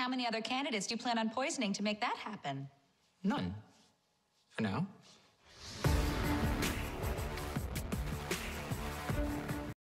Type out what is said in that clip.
How many other candidates do you plan on poisoning to make that happen? None. For now.